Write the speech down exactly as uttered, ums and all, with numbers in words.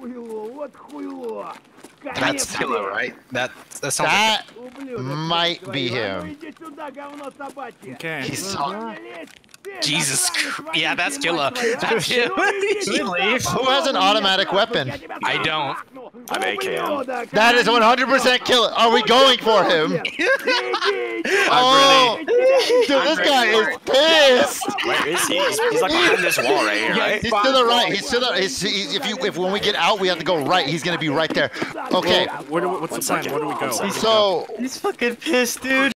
That's Killer, right? That that sounds That like might be him. Okay. He's talking. Jesus Christ. Yeah, that's Killer. That's him. Who has an automatic weapon? I don't. I'm A K M. That is one hundred percent Killer. Are we going for him? Oh, dude, this guy is pissed. Where is he? He's, he's like behind this wall right here, right? He's to the right. He's to the. He's, he's, if you, if when we get out, we have to go right. He's gonna be right there. Okay. Where do, what's the plan? Where do we go? So He's fucking pissed, dude.